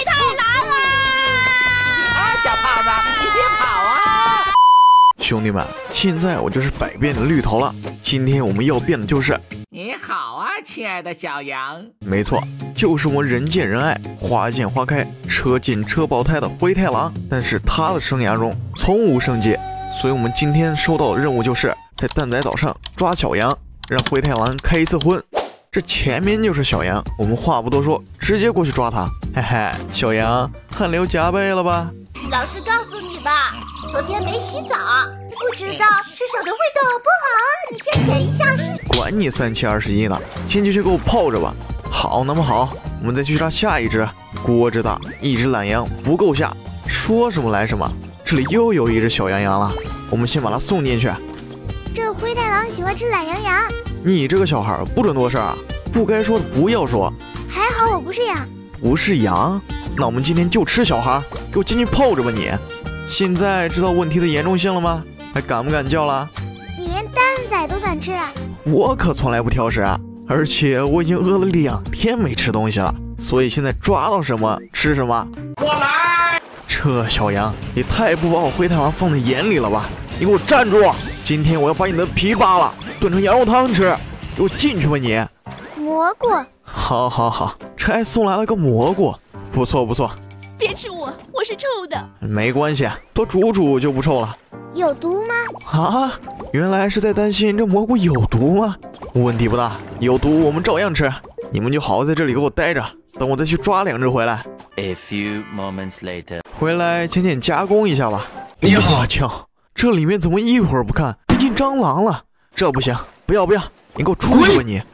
太狼啊！ 小胖子，你别跑啊！ 兄弟们，现在我就是百变的绿头了。今天我们要变的就是…… 你好啊，亲爱的小羊。 没错，就是我们人见人爱、花见花开、车进车爆胎的灰太狼。但是他的生涯中从无圣界，所以我们今天收到的任务就是在蛋仔岛上抓小羊，让灰太狼开一次荤。这前面就是小羊，我们话不多说，直接过去抓他。嘿嘿，小羊汗流浃背了吧？ 老实告诉你吧，昨天没洗澡，不知道吃手的味道不好，你先舔一下试。 管你3721呢，先去给我泡着吧。好，那么好，我们再去抓下一只。锅子大，一只懒羊不够下，说什么来什么。这里又有一只小羊羊了，我们先把它送进去。 这灰太狼喜欢吃懒羊羊。 你这个小孩不准多事啊！不该说的不要说。 还好我不是羊。 不是羊？那我们今天就吃小孩，给我进去泡着吧你！现在知道问题的严重性了吗？还敢不敢叫了？ 你连蛋仔都敢吃啊？ 我可从来不挑食啊！而且我已经饿了2天没吃东西了，所以现在抓到什么吃什么。 我来！ 这小羊也太不把我灰太狼放在眼里了吧！你给我站住！今天我要把你的皮扒了，炖成羊肉汤吃！给我进去吧你！ 蘑菇。 好好好，这还送来了个蘑菇，不错不错。 别吃我，我是臭的。 没关系，多煮煮就不臭了。 有毒吗？ 啊，原来是在担心这蘑菇有毒吗？问题不大，有毒我们照样吃。你们就好好在这里给我待着，等我再去抓2只回来。 A few moments later， 回来浅浅加工一下吧。我操，这里面怎么一会儿不看就进蟑螂了？这不行，不要不要，你给我出去吧你！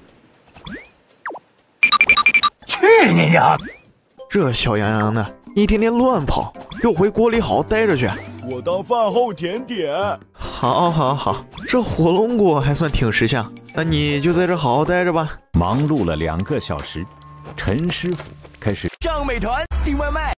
去你娘！ 这小羊羊的一天天乱跑，给我回锅里好好待着去。 我当饭后甜点。 好，好，好，这火龙果还算挺识相，那你就在这好好待着吧。 忙碌了2个小时，陈师傅开始上美团订外卖。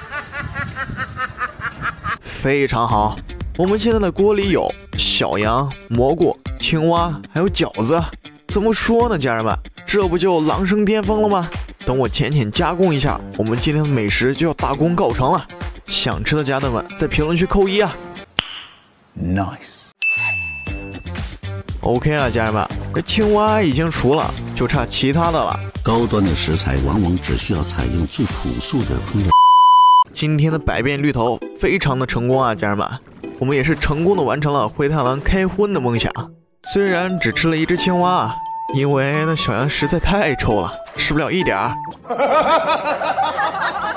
非常好，我们现在的锅里有小羊、蘑菇、青蛙，还有饺子。怎么说呢，家人们，这不就狼生巅峰了吗？等我浅浅加工一下，我们今天的美食就要大功告成了。想吃的家人们在评论区扣1啊 Nice。 OK 啊，家人们，这青蛙已经熟了，就差其他的了。 高端的食材往往只需要采用最朴素的烹饪。 今天的百变绿头非常的成功啊，家人们，我们也是成功的完成了灰太狼开荤的梦想。虽然只吃了1只青蛙，因为那小羊实在太臭了，吃不了一点儿。